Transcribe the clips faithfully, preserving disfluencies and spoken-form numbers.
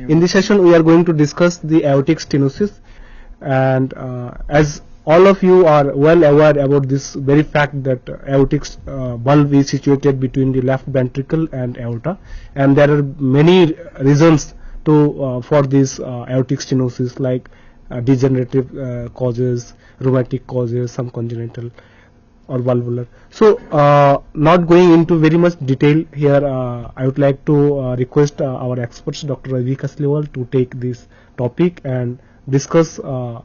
In this session we are going to discuss the aortic stenosis, and uh, as all of you are well aware about this very fact that aortic uh, valve is situated between the left ventricle and aorta, and there are many reasons to uh, for this uh, aortic stenosis, like uh, degenerative uh, causes, rheumatic causes, some congenital or valvular. So uh, not going into very much detail here, uh, I would like to uh, request uh, our experts, Doctor Ravi Kasliwal, to take this topic and discuss uh,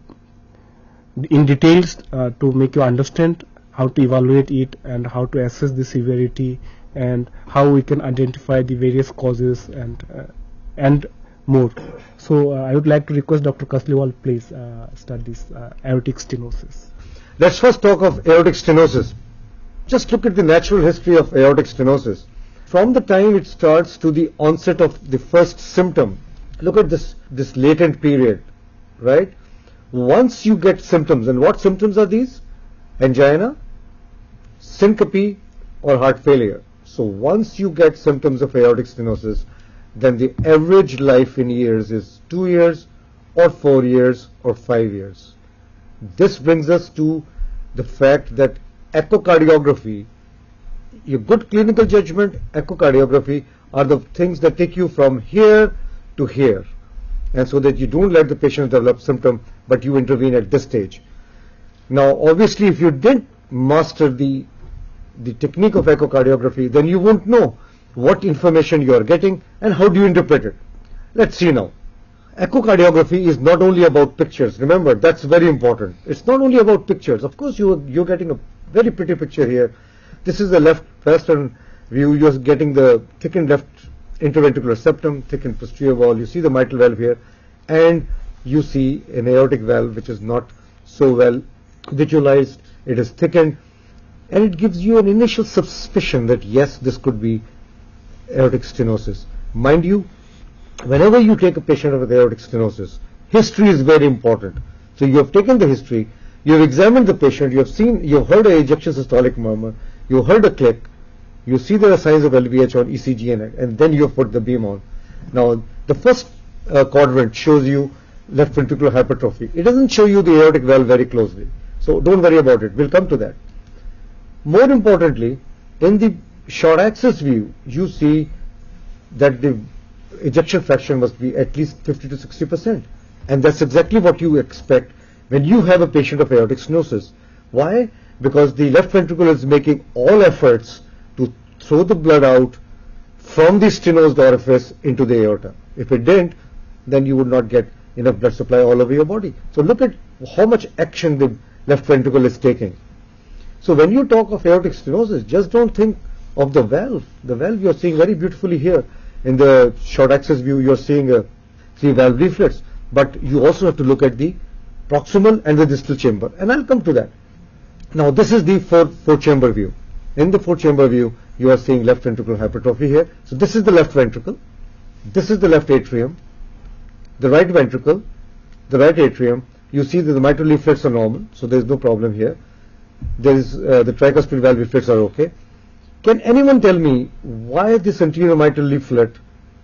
in details uh, to make you understand how to evaluate it and how to assess the severity and how we can identify the various causes and uh, and more. So uh, I would like to request Doctor Kasliwal, please uh, start this uh, aortic stenosis. Let's first talk of aortic stenosis. Just look at the natural history of aortic stenosis. From the time it starts to the onset of the first symptom, look at this, this latent period, right? Once you get symptoms, and what symptoms are these? Angina, syncope, or heart failure. So once you get symptoms of aortic stenosis, then the average life in years is two years, or four years, or five years. This brings us to the fact that echocardiography, your good clinical judgment, echocardiography are the things that take you from here to here, and so that you don't let the patient develop symptom, but you intervene at this stage. Now obviously if you didn't master the the technique of echocardiography, then you won't know what information you are getting and how do you interpret it. Let's see now. Echocardiography is not only about pictures. Remember, that's very important. It's not only about pictures. Of course, you, you're getting a very pretty picture here. This is the left western view. You're getting the thickened left interventricular septum, thickened posterior wall. You see the mitral valve here, and you see an aortic valve which is not so well visualized. It is thickened, and it gives you an initial suspicion that yes, this could be aortic stenosis. Mind you, whenever you take a patient with aortic stenosis, history is very important. So you have taken the history, you have examined the patient, you have seen, you have heard an ejection systolic murmur, you heard a click, you see there are signs of L V H on E C G, and, and then you have put the beam on. Now the first uh, quadrant shows you left ventricular hypertrophy. It doesn't show you the aortic valve very closely, so don't worry about it. We'll come to that. More importantly, in the short axis view, you see that the ejection fraction must be at least fifty to sixty percent, and that's exactly what you expect when you have a patient of aortic stenosis. Why? Because the left ventricle is making all efforts to throw the blood out from the stenosed orifice into the aorta. If it didn't, then you would not get enough blood supply all over your body. So look at how much action the left ventricle is taking. So when you talk of aortic stenosis, just don't think of the valve. The valve you're seeing very beautifully here. In the short axis view, you're seeing uh, three valve leaflets, but you also have to look at the proximal and the distal chamber, and I'll come to that. Now this is the four, four chamber view. In the four chamber view, you are seeing left ventricular hypertrophy here. So this is the left ventricle, this is the left atrium, the right ventricle, the right atrium. You see that the mitral leaflets are normal, so there is no problem here. There is uh, the tricuspid valve leaflets are okay. Can anyone tell me why this anterior mitral leaflet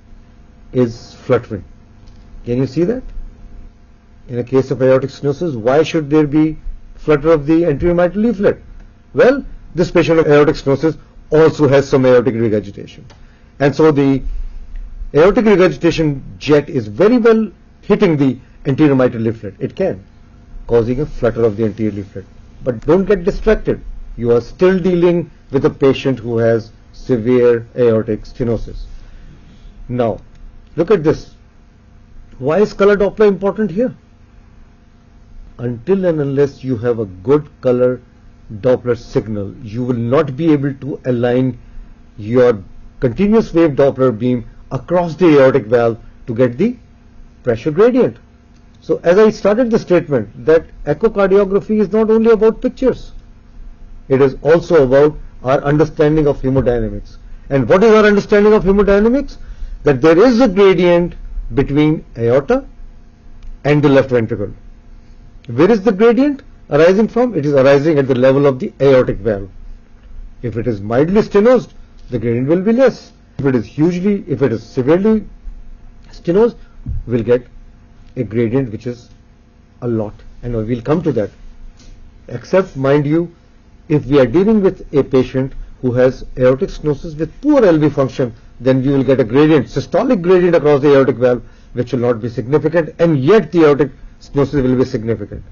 is fluttering? Can you see that? In a case of aortic stenosis, why should there be flutter of the anterior mitral leaflet? Well, this patient of aortic stenosis also has some aortic regurgitation. And so the aortic regurgitation jet is very well hitting the anterior mitral leaflet. It can, causing a flutter of the anterior leaflet. But don't get distracted. You are still dealing with a patient who has severe aortic stenosis. Now, look at this. Why is color Doppler important here? Until and unless you have a good color Doppler signal, you will not be able to align your continuous wave Doppler beam across the aortic valve to get the pressure gradient. So as I started the statement that echocardiography is not only about pictures, it is also about our understanding of hemodynamics. And what is our understanding of hemodynamics? That there is a gradient between aorta and the left ventricle. Where is the gradient arising from? It is arising at the level of the aortic valve. If it is mildly stenosed, the gradient will be less. If it is hugely, if it is severely Stenosis will get a gradient which is a lot, and we'll come to that. Except, mind you, if we are dealing with a patient who has aortic stenosis with poor L V function, then we will get a gradient, systolic gradient across the aortic valve, which will not be significant, and yet the aortic stenosis will be significant.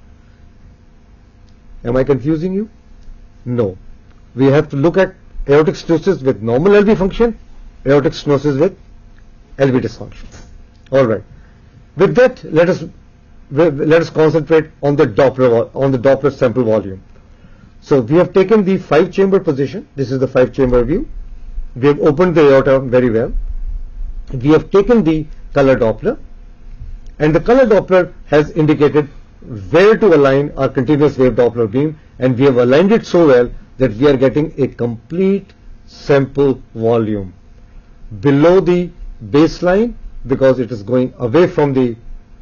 Am I confusing you? No. We have to look at aortic stenosis with normal L V function, aortic stenosis with L V dysfunction. All right. With that, let us let us concentrate on the Doppler on the Doppler sample volume. So we have taken the five chamber position. This is the five chamber view. We have opened the aorta very well. We have taken the color Doppler, and the color Doppler has indicated where to align our continuous wave Doppler beam, and we have aligned it so well that we are getting a complete sample volume below the baseline, because it is going away from the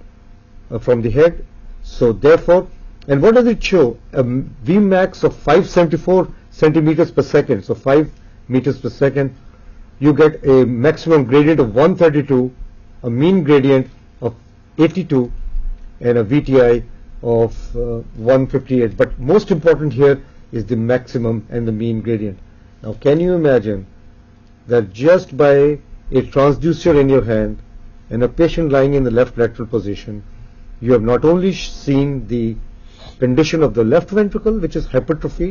uh, from the head. So therefore, and what does it show? A Vmax of five hundred seventy-four centimeters per second, so five meters per second. You get a maximum gradient of one thirty-two, a mean gradient of eighty-two, and a V T I of uh, one fifty-eight. But most important here is the maximum and the mean gradient. Now, can you imagine that just by a transducer in your hand and a patient lying in the left lateral position, you have not only seen the condition of the left ventricle, which is hypertrophied,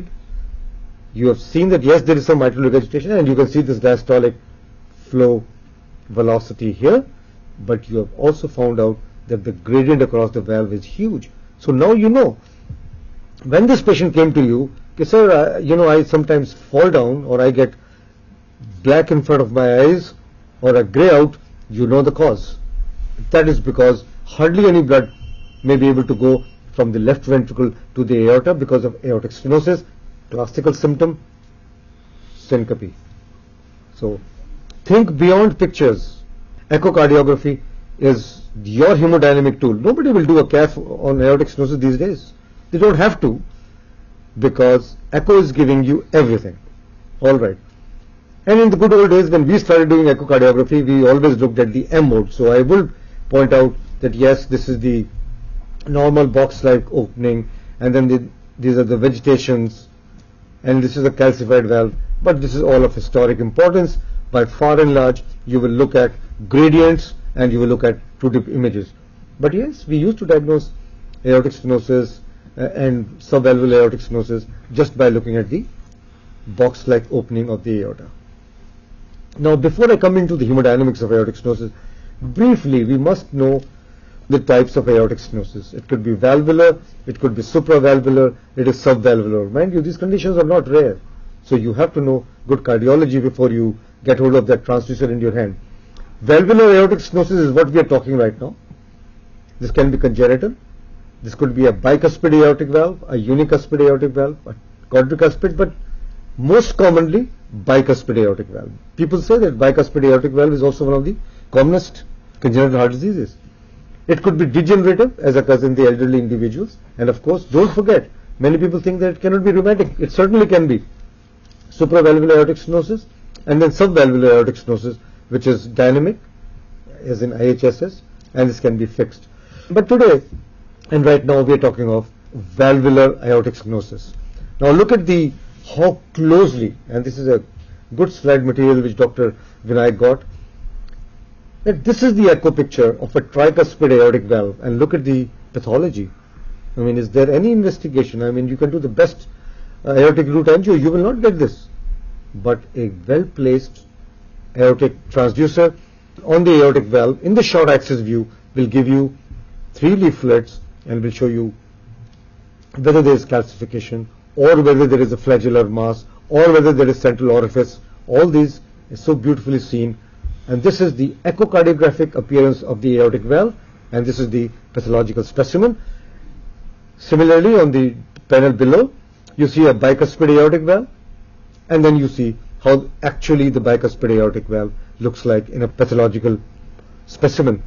you have seen that yes, there is some mitral regurgitation, and you can see this diastolic flow velocity here, but you have also found out that the gradient across the valve is huge. So now you know. When this patient came to you, okay, sir, uh, you know, I sometimes fall down, or I get black in front of my eyes, or a gray out, you know the cause. That is because hardly any blood may be able to go from the left ventricle to the aorta because of aortic stenosis. Classical symptom, syncope. So think beyond pictures. Echocardiography is your hemodynamic tool. Nobody will do a C A F on aortic stenosis these days. They don't have to, because echo is giving you everything. All right. And in the good old days, when we started doing echocardiography, we always looked at the M mode. So I will point out that yes, this is the normal box-like opening, and then the, these are the vegetations, and this is a calcified valve. But this is all of historic importance. By far and large, you will look at gradients and you will look at two-dip images. But yes, we used to diagnose aortic stenosis uh, and subvalvular aortic stenosis just by looking at the box-like opening of the aorta. Now, before I come into the hemodynamics of aortic stenosis, briefly we must know the types of aortic stenosis. It could be valvular, it could be supravalvular, it is subvalvular. Mind you, these conditions are not rare. So you have to know good cardiology before you get hold of that transducer in your hand. Valvular aortic stenosis is what we are talking right now. This can be congenital. This could be a bicuspid aortic valve, a unicuspid aortic valve, a quadricuspid, but most commonly bicuspid aortic valve. People say that bicuspid aortic valve is also one of the commonest congenital heart diseases. It could be degenerative, as occurs in the elderly individuals, and of course, don't forget, many people think that it cannot be rheumatic. It certainly can be. Supravalvular aortic stenosis, and then subvalvular aortic stenosis, which is dynamic, as in I H S S, and this can be fixed. But today, and right now, we are talking of valvular aortic stenosis. Now look at the how closely, and this is a good slide material which Doctor Vinayak got, that this is the echo picture of a tricuspid aortic valve, and look at the pathology. I mean, is there any investigation? I mean, you can do the best uh, aortic root angio, you will not get this. But a well-placed aortic transducer on the aortic valve in the short axis view will give you three leaflets and will show you whether there is calcification, or whether there is a flagellar mass, or whether there is central orifice. All these is so beautifully seen. And this is the echocardiographic appearance of the aortic valve, and this is the pathological specimen. Similarly, on the panel below, you see a bicuspid aortic valve, and then you see how actually the bicuspid aortic valve looks like in a pathological specimen.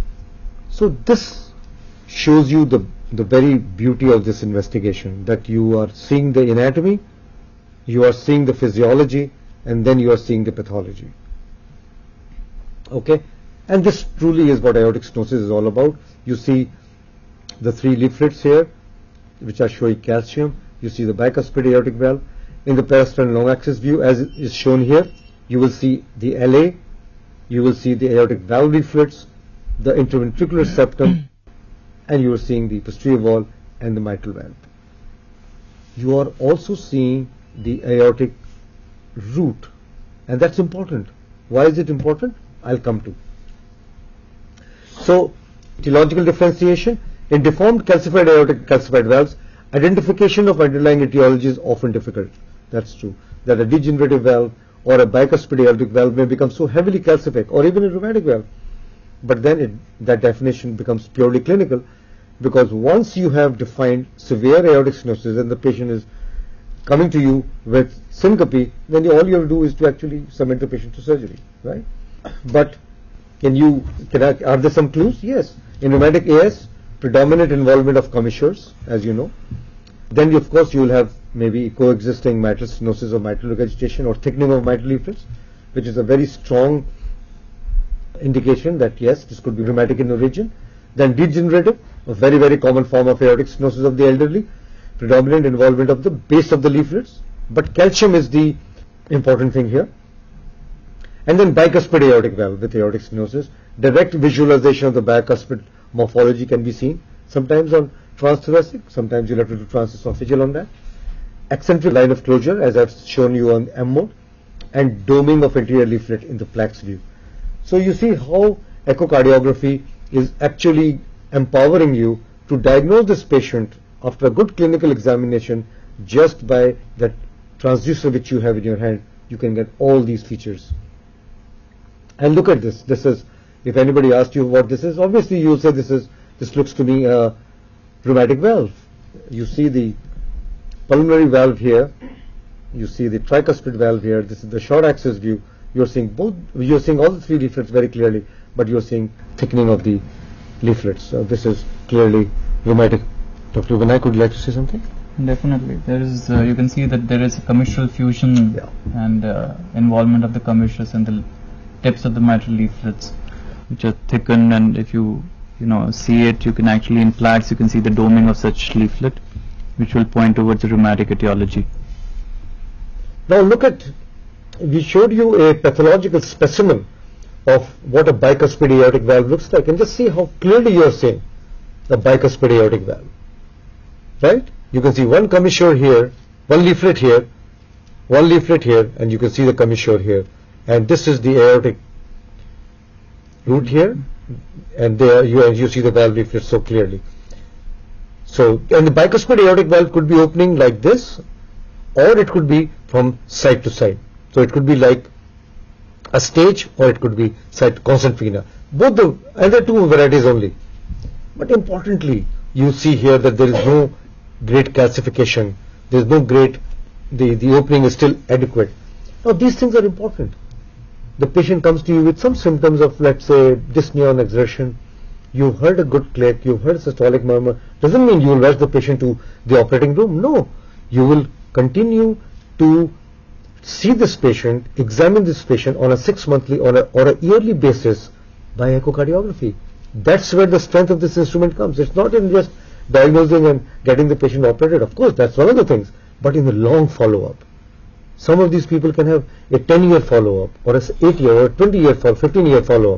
So this shows you the, the very beauty of this investigation, that you are seeing the anatomy, you are seeing the physiology, and then you are seeing the pathology. Okay, And this truly is what aortic stenosis is all about. You see the three leaflets here, which are showing calcium. You see the bicuspid aortic valve. In the parasternal long axis view, as is shown here, you will see the L A, you will see the aortic valve leaflets, the interventricular septum, and you are seeing the posterior wall and the mitral valve. You are also seeing the aortic root, and that's important. Why is it important? I'll come to. So, etiological differentiation. In deformed calcified aortic calcified valves, identification of underlying etiology is often difficult. That's true. That a degenerative valve or a bicuspid aortic valve may become so heavily calcific, or even a rheumatic valve. But then it, that definition becomes purely clinical, because once you have defined severe aortic stenosis and the patient is coming to you with syncope, then all you have to do is to actually submit the patient to surgery, right? But can you, can I, are there some clues? Yes. In rheumatic A S, predominant involvement of commissures, as you know. Then, you, of course, you will have maybe coexisting mitral stenosis or mitral regurgitation or thickening of mitral leaflets, which is a very strong indication that, yes, this could be rheumatic in origin. Then degenerative, a very, very common form of aortic stenosis of the elderly, predominant involvement of the base of the leaflets. But calcium is the important thing here. And then bicuspid aortic valve with aortic stenosis. Direct visualization of the bicuspid morphology can be seen, sometimes on transthoracic, sometimes you'll have to do transesophageal on that. Eccentric line of closure, as I've shown you on M mode, and doming of anterior leaflet in the plaques view. So you see how echocardiography is actually empowering you to diagnose this patient after a good clinical examination. Just by that transducer which you have in your hand, you can get all these features. And look at this. This is, if anybody asked you what this is, obviously you will say this is, this looks to me a rheumatic valve. You see the pulmonary valve here, you see the tricuspid valve here. This is the short axis view. You're seeing both, you're seeing all the three leaflets very clearly, but you're seeing thickening of the leaflets. So this is clearly rheumatic. Doctor Vinayak, would you like to say something? Definitely. There is, uh, you can see that there is a commissural fusion yeah. and uh, involvement of the commissures and the tips of the mitral leaflets, which are thickened, and if you you know see it, you can actually in plaques you can see the doming of such leaflet, which will point towards the rheumatic etiology. Now look at, we showed you a pathological specimen of what a bicuspid aortic valve looks like, and just see how clearly you are seeing the bicuspid aortic valve, right? You can see one commissure here, one leaflet here, one leaflet here, and you can see the commissure here, and this is the aortic root here, and there you, you see the valve leaflet so clearly. So, and the bicuspid aortic valve could be opening like this, or it could be from side to side. So it could be like a stage, or it could be side to constant vena. Both the, and there are two varieties only. But importantly, you see here that there is no great calcification. There is no great, the, the opening is still adequate. Now these things are important. The patient comes to you with some symptoms of, let's say, dyspnea on exertion. You've heard a good click, you've heard systolic murmur. Doesn't mean you will rush the patient to the operating room. No. You will continue to see this patient, examine this patient on a six monthly or a, or a yearly basis by echocardiography. That's where the strength of this instrument comes. It's not in just diagnosing and getting the patient operated. Of course, that's one of the things. But in the long follow-up. Some of these people can have a ten-year follow-up, or an eight-year, or a twenty-year, or fifteen-year follow-up.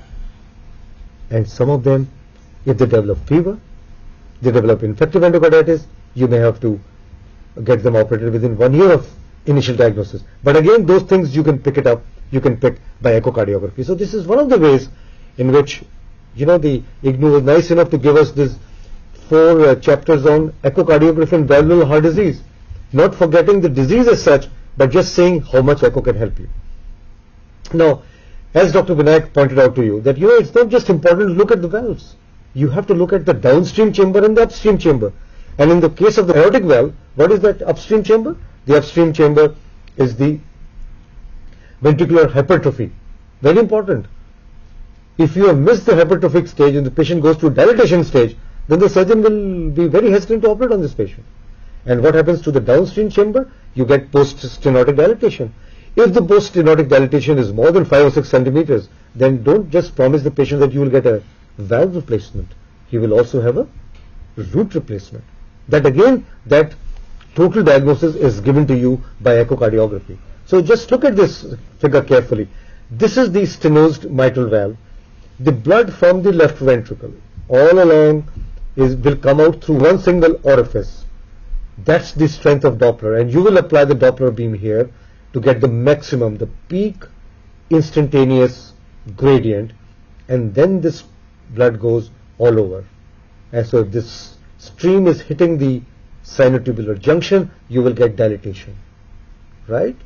And some of them, if they develop fever, they develop infective endocarditis, you may have to get them operated within one year of initial diagnosis. But again, those things you can pick it up, you can pick by echocardiography. So this is one of the ways in which, you know, the I G N U was nice enough to give us this four uh, chapters on echocardiography and valvular heart disease. Not forgetting the disease as such, but just saying how much echo can help you. Now, as Doctor Vinayak pointed out to you, that you know it's not just important to look at the valves. You have to look at the downstream chamber and the upstream chamber. And in the case of the aortic valve, what is that upstream chamber? The upstream chamber is the ventricular hypertrophy. Very important. If you have missed the hypertrophic stage and the patient goes to dilatation stage, then the surgeon will be very hesitant to operate on this patient. And what happens to the downstream chamber? You get post-stenotic dilatation. If the post-stenotic dilatation is more than five or six centimeters, then don't just promise the patient that you will get a valve replacement. He will also have a root replacement. That again, that total diagnosis is given to you by echocardiography. So just look at this figure carefully. This is the stenosed mitral valve. The blood from the left ventricle all along is will come out through one single orifice. That's the strength of Doppler, and you will apply the Doppler beam here to get the maximum, the peak instantaneous gradient, and then this blood goes all over. And so if this stream is hitting the sinotubular junction, you will get dilatation, right?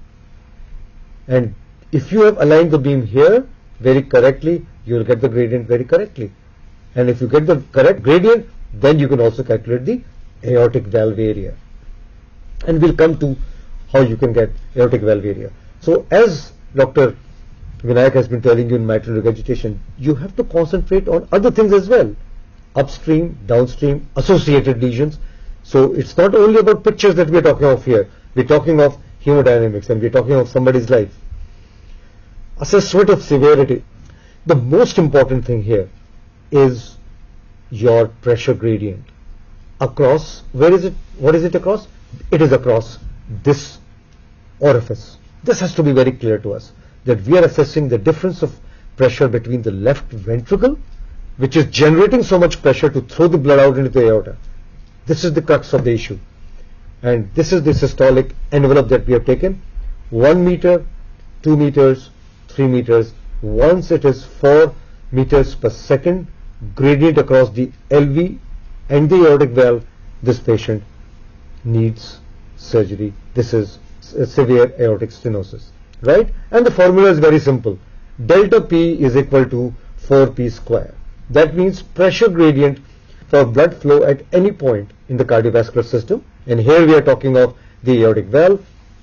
And if you have aligned the beam here very correctly, you will get the gradient very correctly. And if you get the correct gradient, then you can also calculate the aortic valve area. And we'll come to how you can get aortic valve area. So as Doctor Vinayak has been telling you in mitral regurgitation, you have to concentrate on other things as well. Upstream, downstream, associated lesions. So it's not only about pictures that we're talking of here. We're talking of hemodynamics, and we're talking of somebody's life. Assessment of severity. The most important thing here is your pressure gradient. Across, where is it? What is it across? It is across this orifice. This has to be very clear to us, that we are assessing the difference of pressure between the left ventricle, which is generating so much pressure to throw the blood out into the aorta. This is the crux of the issue. And this is the systolic envelope that we have taken. One meter, two meters, three meters. Once it is four meters per second gradient across the L V and the aortic valve, this patient needs surgery. This is a severe aortic stenosis, right? And the formula is very simple. Delta P is equal to four P square. That means pressure gradient for blood flow at any point in the cardiovascular system. And here we are talking of the aortic valve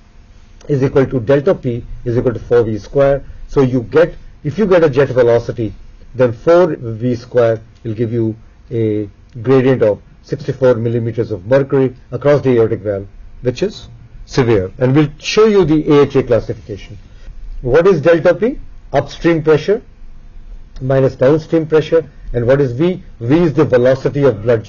is equal to delta P is equal to four V square. So you get, if you get a jet velocity, then four V square will give you a gradient of sixty-four millimeters of mercury across the aortic valve, which is severe. And we'll show you the A H A classification. What is delta P? Upstream pressure minus downstream pressure. And what is V? V is the velocity of blood.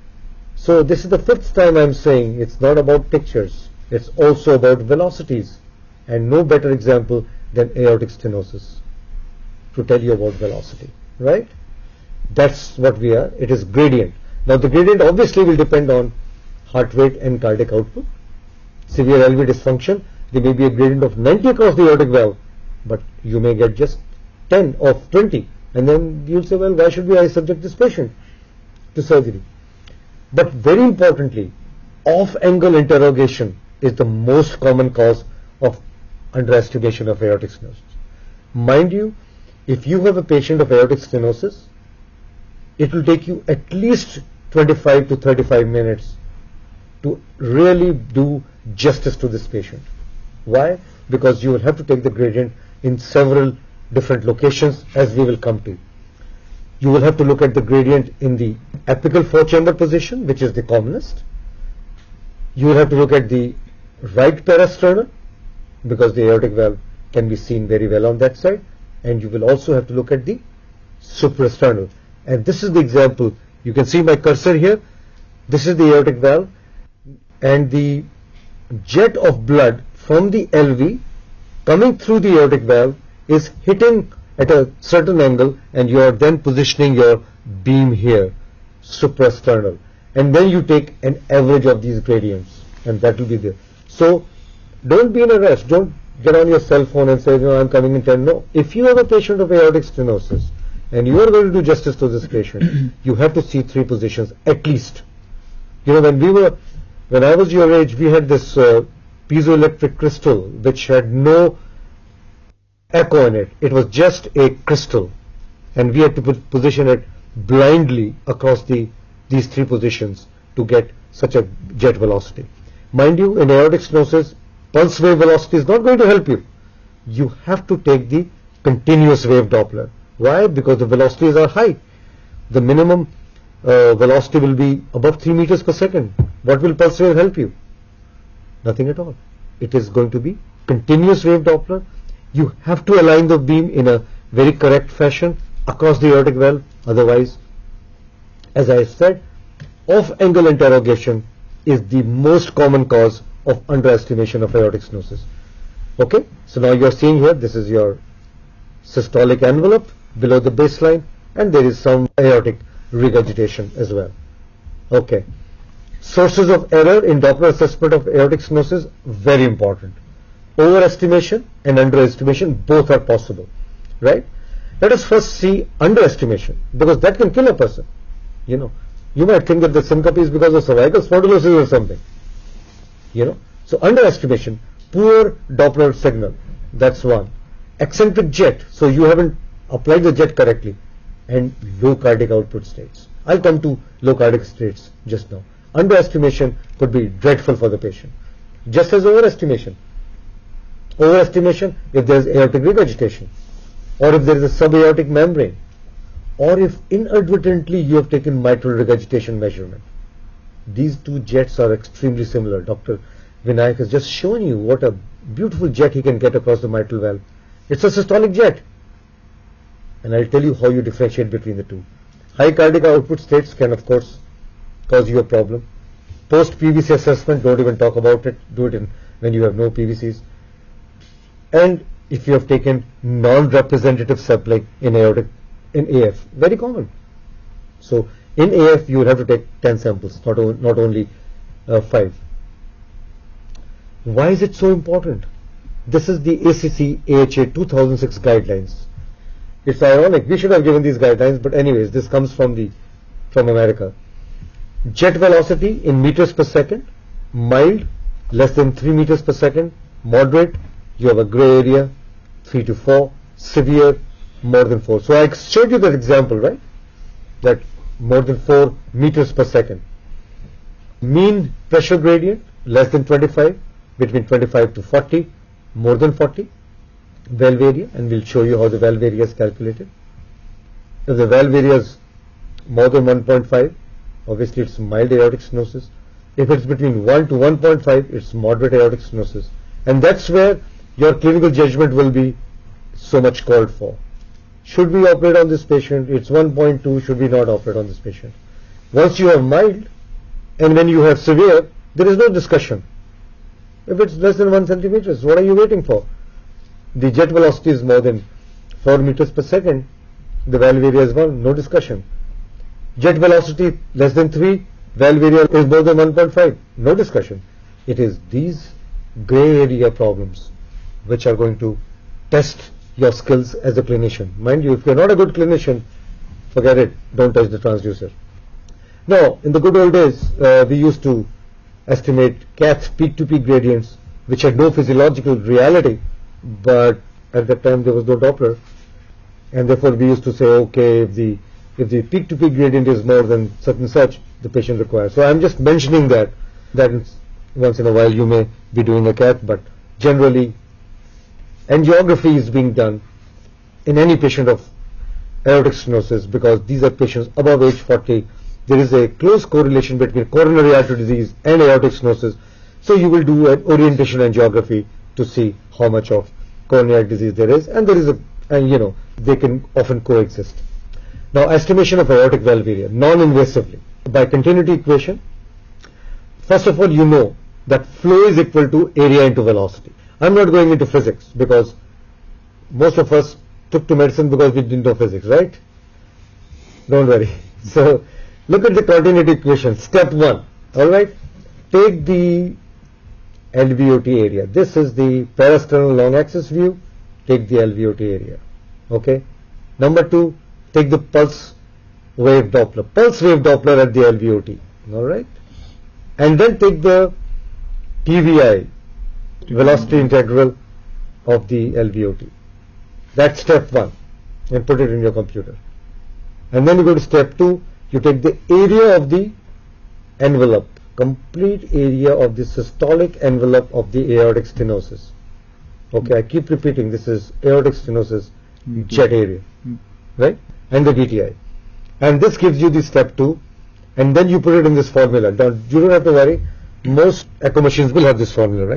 So this is the fifth time I'm saying it's not about pictures. It's also about velocities. And no better example than aortic stenosis to tell you about velocity, right? That's what we are. It is gradient. Now the gradient obviously will depend on heart rate and cardiac output. Severe L V dysfunction, there may be a gradient of ninety across the aortic valve, but you may get just ten or twenty. And then you'll say, well, why should we I subject this patient to surgery? But very importantly, off-angle interrogation is the most common cause of underestimation of aortic stenosis. Mind you, if you have a patient of aortic stenosis, it will take you at least twenty-five to thirty-five minutes to really do justice to this patient. Why? Because you will have to take the gradient in several different locations, as we will come to. You will have to look at the gradient in the apical four-chamber position, which is the commonest. You will have to look at the right parasternal, because the aortic valve can be seen very well on that side. And you will also have to look at the suprasternal. And this is the example. You can see my cursor here. This is the aortic valve. And the jet of blood from the L V coming through the aortic valve is hitting at a certain angle, and you are then positioning your beam here, suprasternal. And then you take an average of these gradients, and that will be there. So don't be in a rush. Don't get on your cell phone and say, no, I'm coming in ten. No. If you have a patient of aortic stenosis, and you are going to do justice to this patient, you have to see three positions at least. You know, when we were, when I was your age, we had this uh, piezoelectric crystal which had no echo in it. It was just a crystal, and we had to put, position it blindly across the these three positions to get such a jet velocity. Mind you, in aortic stenosis, pulse wave velocity is not going to help you. You have to take the continuous wave Doppler. Why? Because the velocities are high. The minimum uh, velocity will be above three meters per second. What will pulse wave help you? Nothing at all. It is going to be continuous wave Doppler. You have to align the beam in a very correct fashion across the aortic valve. Otherwise, as I said, off-angle interrogation is the most common cause of underestimation of aortic stenosis. Okay, so now you are seeing here, this is your systolic envelope below the baseline, and there is some aortic regurgitation as well. Okay, sources of error in Doppler assessment of aortic stenosis, very important. Overestimation and underestimation both are possible, right? Let us first see underestimation, because that can kill a person. You know, you might think that the syncope is because of cervical spondylosis or something. You know, so underestimation, poor Doppler signal, that's one. Eccentric jet, so you haven't applied the jet correctly, and low cardiac output states. I'll come to low cardiac states just now. Underestimation could be dreadful for the patient, just as overestimation. Overestimation if there is aortic regurgitation, or if there is a subaortic membrane, or if inadvertently you have taken mitral regurgitation measurement. These two jets are extremely similar. Doctor Vinayak has just shown you what a beautiful jet he can get across the mitral valve. It's a systolic jet. And I'll tell you how you differentiate between the two. High cardiac output states can, of course, cause you a problem. Post-P V C assessment, don't even talk about it. Do it in, when you have no P V Cs. And if you have taken non-representative sampling in aortic, in A F, very common. So in A F, you will have to take ten samples, not, o not only uh, five. Why is it so important? This is the A C C A H A two thousand six guidelines. It's ironic, we should have given these guidelines, but anyways, this comes from the from America. Jet velocity in meters per second, mild, less than three meters per second, moderate, you have a gray area, three to four, severe, more than four. So I showed you that example, right? That more than four meters per second. Mean pressure gradient, less than twenty-five, between twenty-five to forty, more than forty. Valve area, and we'll show you how the valve area is calculated. If the valve area is more than one point five, obviously it's mild aortic stenosis. If it's between one to one point five, it's moderate aortic stenosis. And that's where your clinical judgment will be so much called for. Should we operate on this patient? It's one point two, should we not operate on this patient? Once you have mild, and when you have severe, there is no discussion. If it's less than one centimeters, what are you waiting for? The jet velocity is more than four meters per second, the valve area is one, no discussion. Jet velocity less than three, valve area is more than one point five, no discussion. It is these gray area problems which are going to test your skills as a clinician. Mind you, if you're not a good clinician, forget it, don't touch the transducer. Now, in the good old days, uh, we used to estimate cath peak-to-peak gradients which had no physiological reality, but at that time there was no Doppler, and therefore we used to say, okay, if the if the peak-to-peak gradient is more than such and such, the patient requires. So I'm just mentioning that that once in a while you may be doing a cath, but generally angiography is being done in any patient of aortic stenosis, because these are patients above age forty. There is a close correlation between coronary artery disease and aortic stenosis. So you will do an orientation angiography to see how much of coronary disease there is, and there is a, and you know, they can often coexist. Now, estimation of aortic valve area, non-invasively, by continuity equation. First of all, you know that flow is equal to area into velocity. I'm not going into physics, because most of us took to medicine because we didn't know physics, right? Don't worry. So, look at the continuity equation. Step one, alright? Take the L V O T area. This is the parasternal long axis view. Take the L V O T area. Okay. Number two, take the pulse wave Doppler. Pulse wave Doppler at the L V O T. Alright. And then take the T V I, velocity integral of the L V O T. That's step one. And put it in your computer. And then you go to step two. You take the area of the envelope. Complete area of the systolic envelope of the aortic stenosis. Okay, I keep repeating, this is aortic stenosis jet area, right? And the D T I. And this gives you the step two, and then you put it in this formula. Now, you don't have to worry, most echo machines will have this formula, right?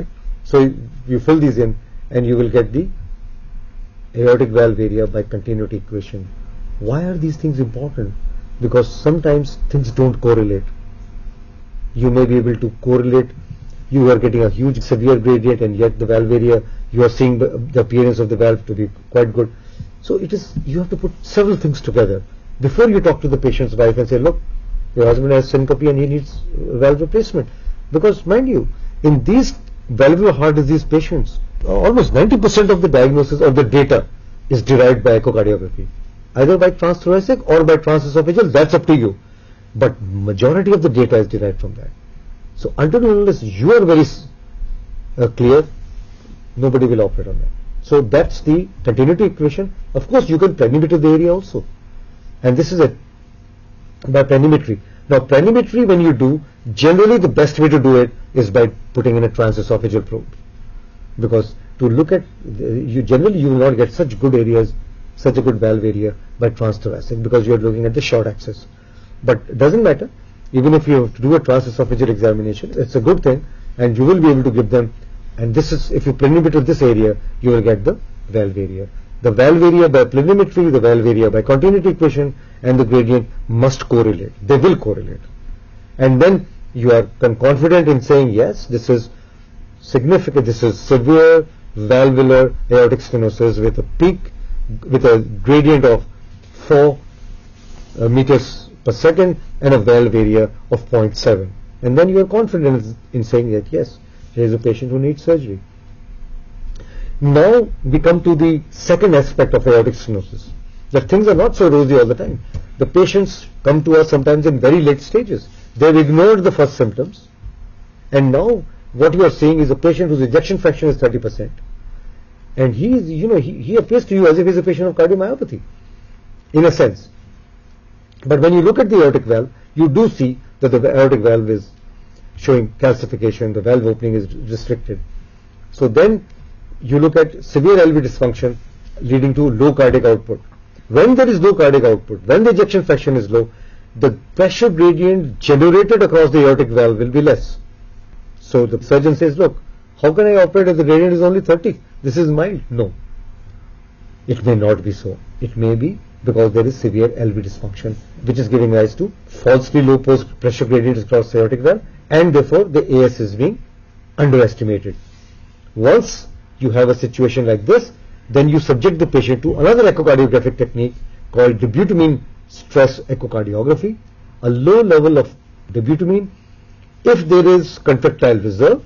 So you fill these in and you will get the aortic valve area by continuity equation. Why are these things important? Because sometimes things don't correlate. You may be able to correlate, you are getting a huge severe gradient and yet the valve area, you are seeing the, the appearance of the valve to be quite good. So it is, you have to put several things together before you talk to the patient's wife and say, look, your husband has syncope and he needs valve replacement. Because mind you, in these valvular heart disease patients, almost ninety percent of the diagnosis of the data is derived by echocardiography, either by transthoracic or by transesophageal, that's up to you. But majority of the data is derived from that. So until and unless you are very uh, clear, nobody will operate on that. So that's the continuity equation. Of course, you can planimeter the area also. And this is a by planimetry. Now planimetry, when you do, generally the best way to do it is by putting in a transesophageal probe. Because to look at, you generally you will not get such good areas, such a good valve area by transthoracic, because you are looking at the short axis. But it doesn't matter. Even if you have to do a transesophageal examination, it's a good thing, and you will be able to give them. And this is, if you planimeter this area, you will get the valve area. The valve area by planimetry, the valve area by continuity equation, and the gradient must correlate. They will correlate. And then you are confident in saying, yes, this is significant, this is severe valvular aortic stenosis with a peak, with a gradient of four uh, meters per second and a valve area of zero point seven. And then you are confident in saying that, yes, there is a patient who needs surgery. Now we come to the second aspect of aortic stenosis. That things are not so rosy all the time. The patients come to us sometimes in very late stages. They've ignored the first symptoms, and now what you are seeing is a patient whose ejection fraction is thirty percent, and he is, you know, he, he appears to you as if he's a patient of cardiomyopathy, in a sense. But when you look at the aortic valve, you do see that the aortic valve is showing calcification, the valve opening is restricted. So then you look at severe L V dysfunction leading to low cardiac output. When there is low cardiac output, when the ejection fraction is low, the pressure gradient generated across the aortic valve will be less. So the surgeon says, look, how can I operate if the gradient is only thirty? This is mild. No. It may not be so. It may be because there is severe L V dysfunction, which is giving rise to falsely low post pressure gradients across the aortic valve, and therefore the A S is being underestimated. Once you have a situation like this, then you subject the patient to another echocardiographic technique called dobutamine stress echocardiography. A low level of dobutamine, if there is contractile reserve,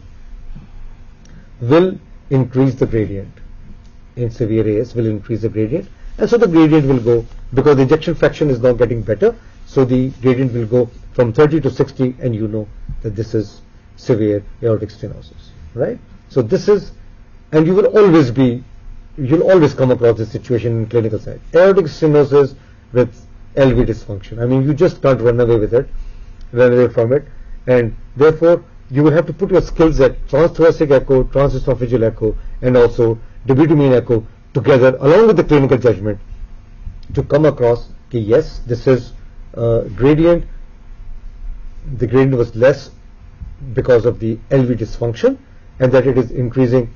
will increase the gradient. In severe A S will increase the gradient, and so the gradient will go, because the ejection fraction is now getting better, so the gradient will go from thirty to sixty, and you know that this is severe aortic stenosis, right? So this is, and you will always be, you'll always come across this situation in clinical side. Aortic stenosis with L V dysfunction. I mean, you just can't run away with it, run away from it, and therefore you will have to put your skills at transthoracic echo, transesophageal echo, and also dobutamine echo together along with the clinical judgment to come across, okay, yes, this is uh, gradient, the gradient was less because of the L V dysfunction, and that it is increasing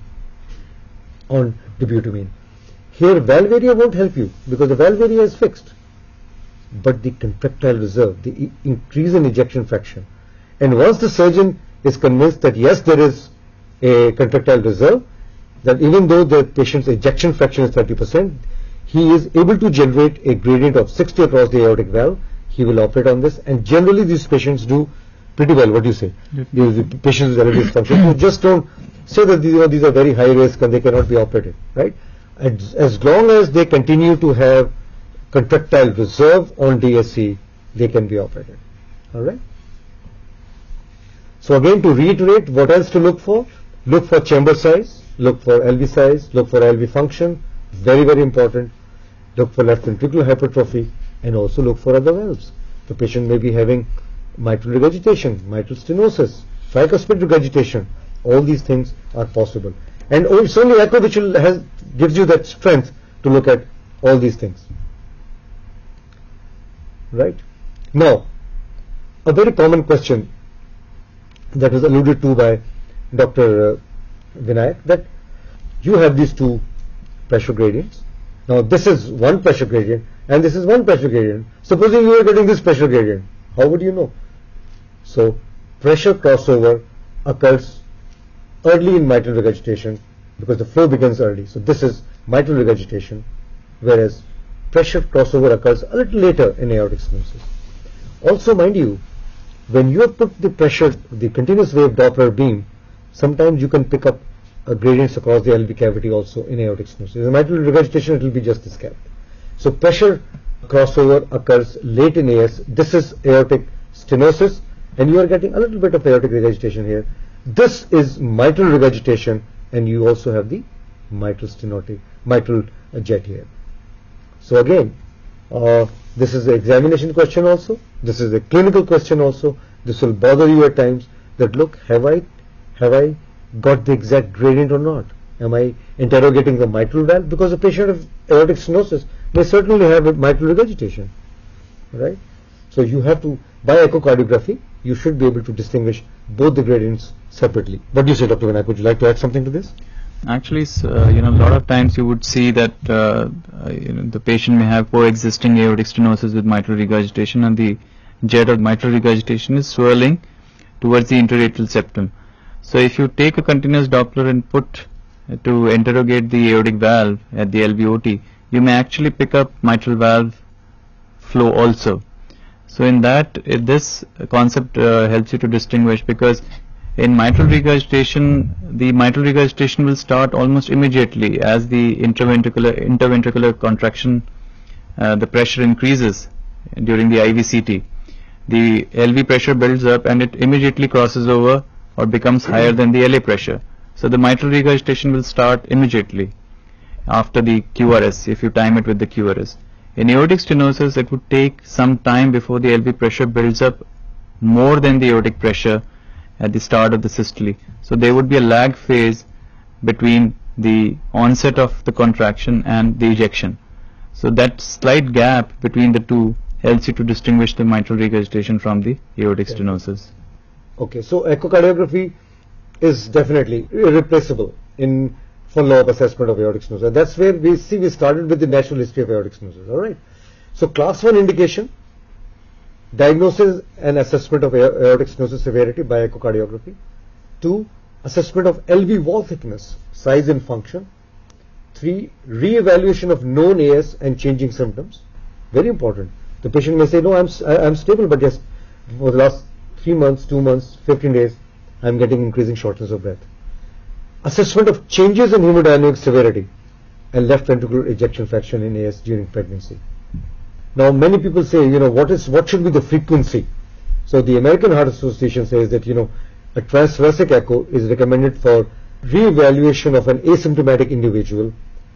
on dobutamine. Here valve area won't help you because the valve area is fixed, but the contractile reserve, the e increase in ejection fraction, and once the surgeon is convinced that yes, there is a contractile reserve, that even though the patient's ejection fraction is thirty percent, he is able to generate a gradient of sixty across the aortic valve, he will operate on this, and generally these patients do pretty well. What do you say? Yep. The, the patients with L V dysfunction, you just don't say that these are, these are very high risk and they cannot be operated, right? And as long as they continue to have contractile reserve on D S C, they can be operated. All right. So again, to reiterate, what else to look for? Look for chamber size, look for L V size, look for L V function, very very important. Look for left ventricular hypertrophy, and also look for other valves. The patient may be having mitral regurgitation, mitral stenosis, tricuspid regurgitation. All these things are possible, and it's only echo which will has, gives you that strength to look at all these things. Right? Now, a very common question that was alluded to by Doctor Vinayak, that you have these two pressure gradients. Now this is one pressure gradient and this is one pressure gradient. Supposing you are getting this pressure gradient, how would you know? So pressure crossover occurs early in mitral regurgitation because the flow begins early. So this is mitral regurgitation, whereas pressure crossover occurs a little later in aortic stenosis. Also, mind you, when you have put the pressure, the continuous wave Doppler beam, sometimes you can pick up uh, gradients across the L V cavity also in aortic stenosis. In mitral regurgitation, it will be just this gap. So pressure crossover occurs late in A S. This is aortic stenosis, and you are getting a little bit of aortic regurgitation here. This is mitral regurgitation, and you also have the mitral stenotic, mitral uh, jet here. So again, uh, this is the examination question also. This is a clinical question also. This will bother you at times that, look, have I, have I got the exact gradient or not? Am I interrogating the mitral valve? Because a patient of aortic stenosis may certainly have a mitral regurgitation, right? So you have to, by echocardiography, you should be able to distinguish both the gradients separately. What do you say, Doctor Vinayak? Would you like to add something to this? Actually, uh, you know, a lot of times you would see that uh, uh, you know, the patient may have coexisting aortic stenosis with mitral regurgitation, and the jet of mitral regurgitation is swirling towards the interatrial septum. So if you take a continuous Doppler and put uh, to interrogate the aortic valve at the L V O T, you may actually pick up mitral valve flow also. So in that, uh, this concept uh, helps you to distinguish, because in mitral regurgitation, the mitral regurgitation will start almost immediately as the interventricular interventricular contraction, uh, the pressure increases during the I V C T. The L V pressure builds up and it immediately crosses over or becomes higher than the L A pressure. So the mitral regurgitation will start immediately after the Q R S, if you time it with the Q R S. In aortic stenosis, it would take some time before the L V pressure builds up more than the aortic pressure at the start of the systole. So there would be a lag phase between the onset of the contraction and the ejection. So that slight gap between the two helps you to distinguish the mitral regurgitation from the aortic Okay. stenosis. Okay, so echocardiography is definitely irreplaceable in follow-up assessment of aortic stenosis. And that's where we see we started with the natural history of aortic stenosis. All right. So class one indication, diagnosis and assessment of aortic stenosis severity by echocardiography. Two, assessment of L V wall thickness, size and function. Three, re-evaluation of known A S and changing symptoms. Very important. The patient may say, no, I'm, I'm stable, but yes, for the last three months, two months, fifteen days, I'm getting increasing shortness of breath. Assessment of changes in hemodynamic severity and left ventricular ejection fraction in A S during pregnancy. Now, many people say, you know, what is what should be the frequency? So the American Heart Association says that, you know, a transthoracic echo is recommended for re-evaluation of an asymptomatic individual,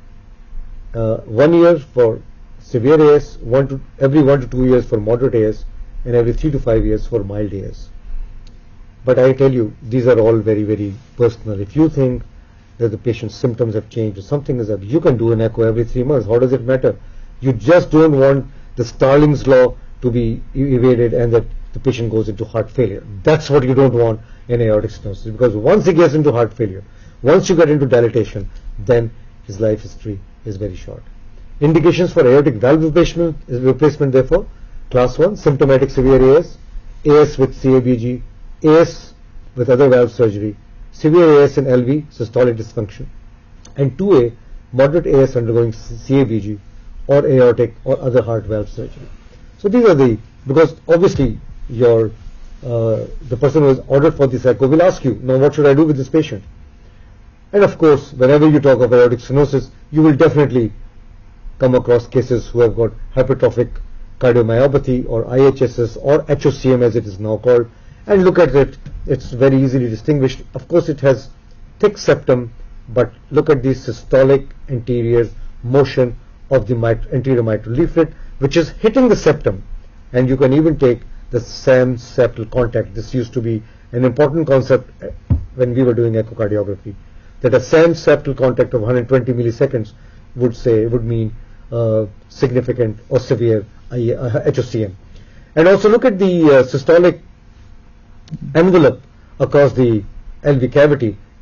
uh, one year for severe A S, one to every one to two years for moderate A S, and every three to five years for mild A S. But I tell you, these are all very, very personal. If you think that the patient's symptoms have changed or something is up, you can do an echo every three months. How does it matter? You just don't want the Starling's law to be evaded and that the patient goes into heart failure. That's what you don't want in aortic stenosis, because once he gets into heart failure, once you get into dilatation, then his life history is very short. Indications for aortic valve replacement, replacement therefore, class one, symptomatic severe A S, A S with C A B G, A S with other valve surgery, severe A S in L V, systolic dysfunction, and two A, moderate A S undergoing C A B G or aortic or other heart valve surgery. So these are the, because obviously your uh, the person who is ordered for this echo will ask you, now what should I do with this patient? And of course, whenever you talk of aortic stenosis, you will definitely come across cases who have got hypertrophic cardiomyopathy or I H S S or H O C M as it is now called, and look at it, it's very easily distinguished. Of course it has thick septum, but look at the systolic anterior motion of the mit anterior mitral leaflet, which is hitting the septum, and you can even take the SAM septal contact. This used to be an important concept when we were doing echocardiography, that a SAM septal contact of one hundred twenty milliseconds would say would mean uh, significant or severe uh, H O C M. And also look at the uh, systolic envelope across the L V cavity,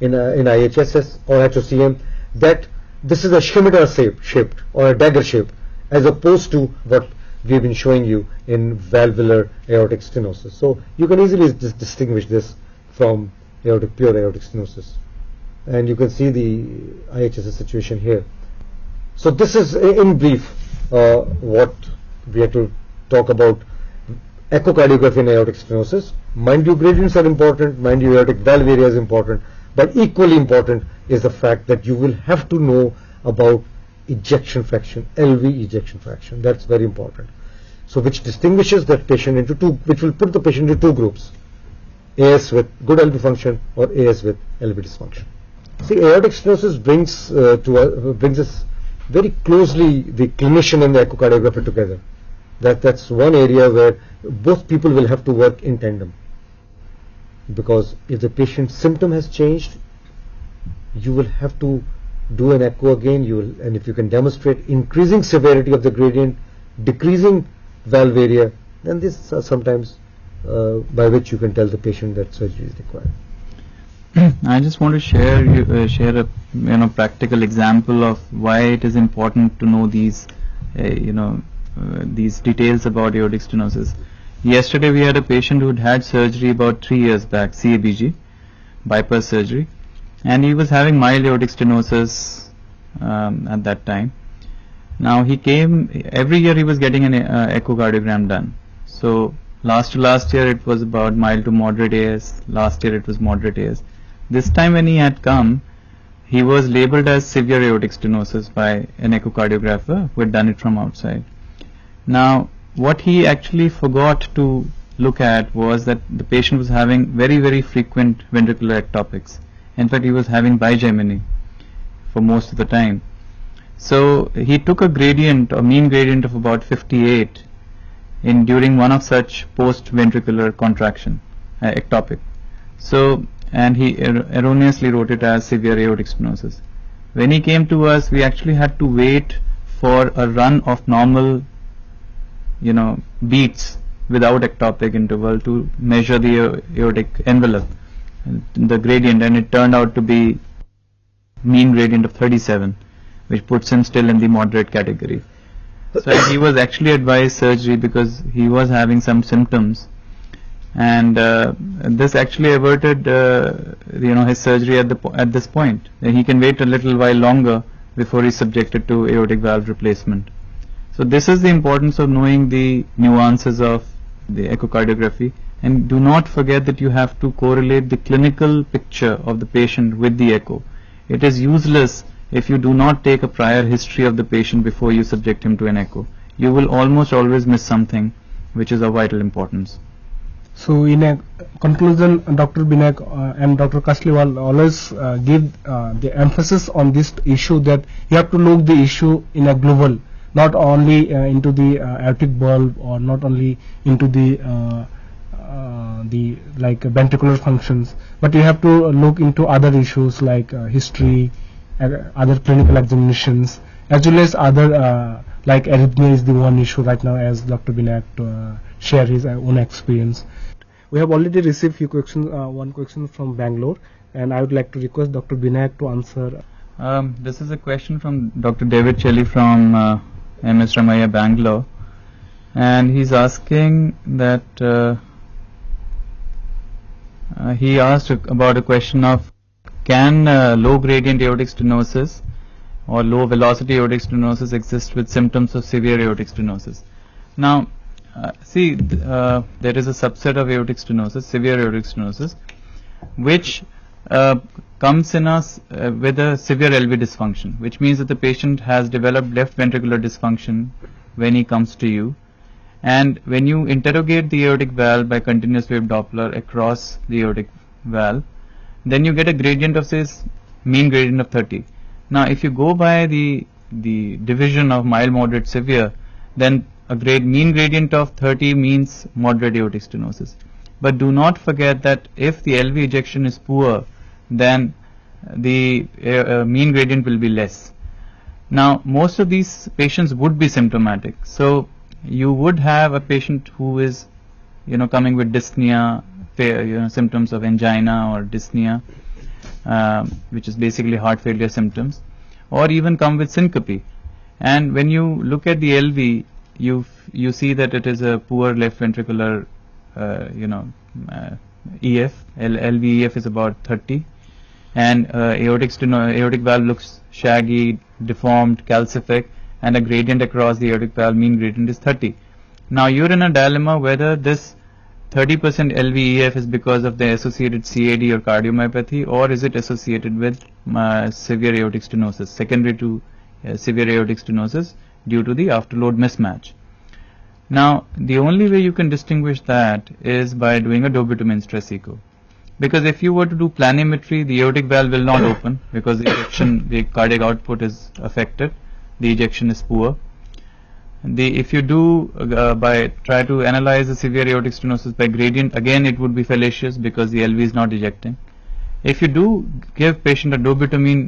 in, a, in I H S S or H O C M that this is a scimitar shape, shaped or a dagger shape, as opposed to what we have been showing you in valvular aortic stenosis. So you can easily dis distinguish this from aortic, pure aortic stenosis. And you can see the I H S S situation here. So this is in brief uh, what we have to talk about echocardiography in aortic stenosis. Mind you, gradients are important, mind you, aortic valve area is important, but equally important is the fact that you will have to know about ejection fraction, L V ejection fraction. That's very important. So which distinguishes that patient into two, which will put the patient into two groups, A S with good L V function or A S with L V dysfunction. See, aortic stenosis brings uh, to uh, brings us very closely the clinician and the echocardiographer together. That that's one area where both people will have to work in tandem, because if the patient's symptom has changed, you will have to do an echo again. You will, and if you can demonstrate increasing severity of the gradient, decreasing valve area, then this uh, sometimes uh, by which you can tell the patient that surgery is required. I just want to share you, uh, share a you know practical example of why it is important to know these uh, you know uh, these details about aortic stenosis. Yesterday we had a patient who had had surgery about three years back, C A B G, bypass surgery, and he was having mild aortic stenosis um, at that time. Now he came, every year he was getting an uh, echocardiogram done. So last to last year it was about mild to moderate A S, last year it was moderate A S. This time when he had come, he was labeled as severe aortic stenosis by an echocardiographer who had done it from outside. Now what he actually forgot to look at was that the patient was having very very frequent ventricular ectopics. In fact, he was having bigeminy for most of the time. So he took a gradient, a mean gradient of about fifty-eight in during one of such post-ventricular contraction, uh, ectopic. So, and he er erroneously wrote it as severe aortic stenosis. When he came to us, we actually had to wait for a run of normal, you know, beats without ectopic interval to measure the aortic envelope, the gradient, and it turned out to be mean gradient of thirty-seven, which puts him still in the moderate category. So he was actually advised surgery because he was having some symptoms, and uh, this actually averted uh, you know his surgery at the po at this point. And he can wait a little while longer before he's subjected to aortic valve replacement. So this is the importance of knowing the nuances of the echocardiography, and do not forget that you have to correlate the clinical picture of the patient with the echo. It is useless if you do not take a prior history of the patient before you subject him to an echo. You will almost always miss something which is of vital importance. So in a conclusion, Doctor Binayak uh, and Doctor Kasliwal always uh, give uh, the emphasis on this issue, that you have to look the issue in a global, not only uh, into the uh, aortic valve, or not only into the uh, uh, the like uh, ventricular functions, but you have to look into other issues like uh, history, uh, other clinical examinations, as well as other uh, like arrhythmia is the one issue right now, as Doctor Binayak uh, share his own experience. We have already received few questions, uh, one question from Bangalore, and I would like to request Doctor Binayak to answer. Um, this is a question from Doctor David Chelly from uh, M S Ramaiah, Bangalore, and he's asking that uh, uh, he asked about a question of, can uh, low gradient aortic stenosis or low velocity aortic stenosis exist with symptoms of severe aortic stenosis? Now, uh, see, th uh, there is a subset of aortic stenosis, severe aortic stenosis, which uh, comes in us uh, with a severe L V dysfunction, which means that the patient has developed left ventricular dysfunction when he comes to you. And when you interrogate the aortic valve by continuous wave Doppler across the aortic valve, then you get a gradient of, say, mean gradient of thirty. Now, if you go by the the division of mild, moderate, severe, then a grade mean gradient of thirty means moderate aortic stenosis. But do not forget that if the L V ejection is poor, then the uh, mean gradient will be less. Now, most of these patients would be symptomatic. So you would have a patient who is, you know, coming with dyspnea, you know, symptoms of angina or dyspnea. um, which is basically heart failure symptoms, or even come with syncope. And when you look at the L V, you you see that it is a poor left ventricular, uh, you know, uh, E F. L V E F is about thirty, and uh, aortic steno aortic valve looks shaggy, deformed, calcific, and a gradient across the aortic valve, mean gradient, is thirty. Now you're in a dilemma whether this thirty percent L V E F is because of the associated C A D or cardiomyopathy, or is it associated with uh, severe aortic stenosis, secondary to uh, severe aortic stenosis due to the afterload mismatch. Now the only way you can distinguish that is by doing a dobutamine stress echo, because if you were to do planimetry, the aortic valve will not open because the ejection, the cardiac output is affected, the ejection is poor. The, if you do uh, by try to analyze the severe aortic stenosis by gradient, again it would be fallacious because the L V is not ejecting. If you do give patient a dobutamine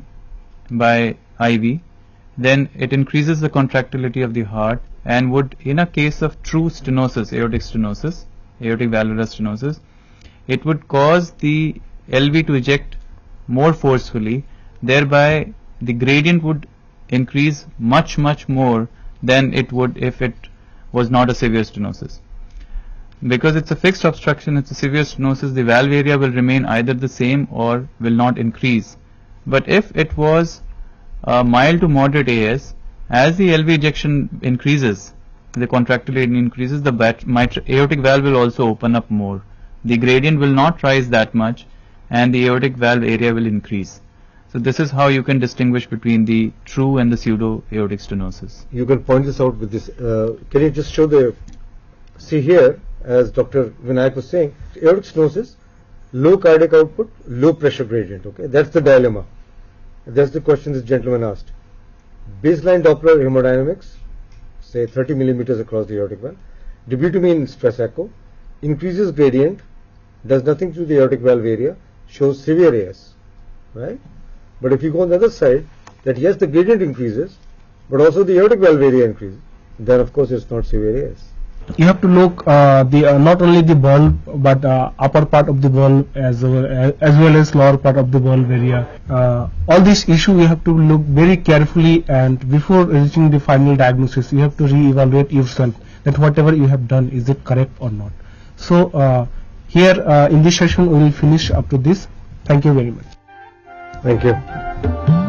by I V, then it increases the contractility of the heart and would, in a case of true stenosis, aortic stenosis, aortic valvular stenosis, it would cause the L V to eject more forcefully, thereby the gradient would increase much much more than it would if it was not a severe stenosis. Because it's a fixed obstruction, it's a severe stenosis, the valve area will remain either the same or will not increase. But if it was a mild to moderate A S, as the L V ejection increases, the contractility increases, the aortic valve will also open up more. The gradient will not rise that much and the aortic valve area will increase. So this is how you can distinguish between the true and the pseudo aortic stenosis. You can point this out with this. Uh, can you just show the, see here, as Doctor Vinayak was saying, aortic stenosis, low cardiac output, low pressure gradient. Okay, that's the dilemma. That's the question this gentleman asked. Baseline Doppler hemodynamics, say thirty millimeters across the aortic valve, dobutamine stress echo, increases gradient, does nothing to the aortic valve area, shows severe A S, right? But if you go on the other side, that yes, the gradient increases, but also the aortic valve area increases, then of course it's not severe A S. You have to look uh, the uh, not only the valve but uh, upper part of the valve as well as, as well as lower part of the valve area. Uh, all these issues you have to look very carefully, and before reaching the final diagnosis, you have to re-evaluate yourself that whatever you have done, is it correct or not. So uh, here uh, in this session we will finish up to this. Thank you very much. Thank you.